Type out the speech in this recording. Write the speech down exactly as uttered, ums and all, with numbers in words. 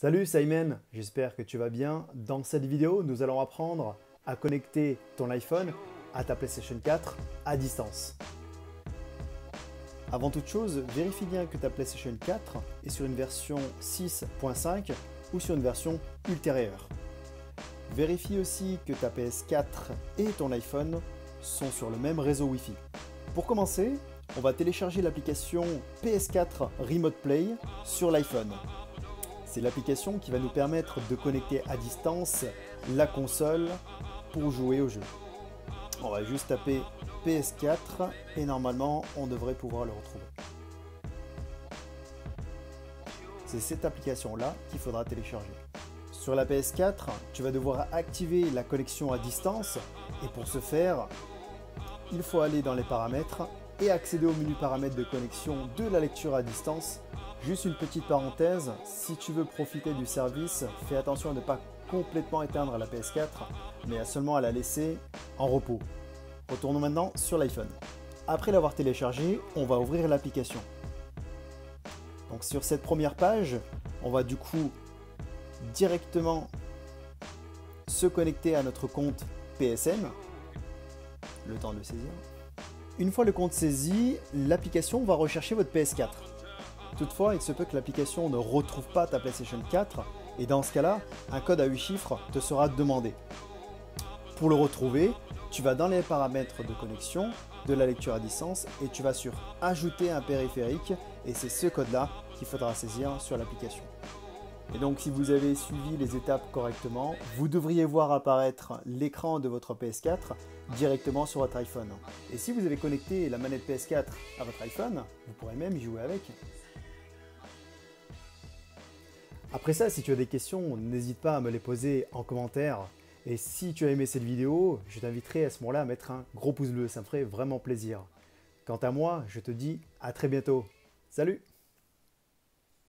Salut Simon, j'espère que tu vas bien. Dans cette vidéo, nous allons apprendre à connecter ton iPhone à ta PlayStation quatre à distance. Avant toute chose, vérifie bien que ta PlayStation quatre est sur une version six point cinq ou sur une version ultérieure. Vérifie aussi que ta P S quatre et ton iPhone sont sur le même réseau Wi-Fi. Pour commencer, on va télécharger l'application P S quatre Remote Play sur l'iPhone. C'est l'application qui va nous permettre de connecter à distance la console pour jouer au jeu. On va juste taper P S quatre et normalement on devrait pouvoir le retrouver. C'est cette application-là qu'il faudra télécharger. Sur la P S quatre, tu vas devoir activer la connexion à distance et pour ce faire, il faut aller dans les paramètres et accéder au menu paramètres de connexion de la lecture à distance. Juste une petite parenthèse, si tu veux profiter du service, fais attention à ne pas complètement éteindre la P S quatre, mais à seulement à la laisser en repos. Retournons maintenant sur l'iPhone. Après l'avoir téléchargé, on va ouvrir l'application. Donc sur cette première page, on va du coup directement se connecter à notre compte P S N, le temps de le saisir. Une fois le compte saisi, l'application va rechercher votre P S quatre. Toutefois, il se peut que l'application ne retrouve pas ta PlayStation quatre et dans ce cas-là, un code à huit chiffres te sera demandé. Pour le retrouver, tu vas dans les paramètres de connexion de la lecture à distance et tu vas sur ajouter un périphérique et c'est ce code-là qu'il faudra saisir sur l'application. Et donc si vous avez suivi les étapes correctement, vous devriez voir apparaître l'écran de votre P S quatre directement sur votre iPhone. Et si vous avez connecté la manette P S quatre à votre iPhone, vous pourrez même y jouer avec. Après ça, si tu as des questions, n'hésite pas à me les poser en commentaire. Et si tu as aimé cette vidéo, je t'inviterai à ce moment-là à mettre un gros pouce bleu, ça me ferait vraiment plaisir. Quant à moi, je te dis à très bientôt. Salut!